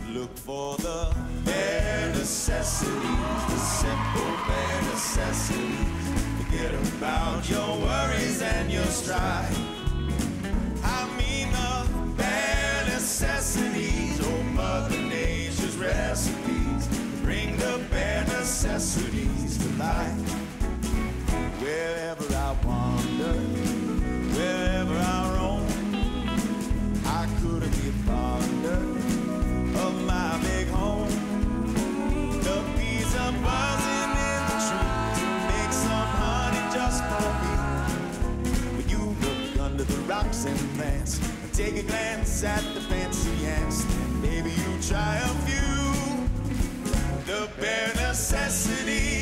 Look for the bare necessities, the simple bare necessities. Forget about your worries and your strife. I mean the bare necessities, oh Mother Nature's recipes. Bring the bare necessities to life. Wherever I wander, wherever I roam, I couldn't be fonder of my big home. The bees are buzzing in the trees to make some honey just for me. When you look under the rocks and plants and take a glance at the fancy ants, then maybe you try a few. The bare necessities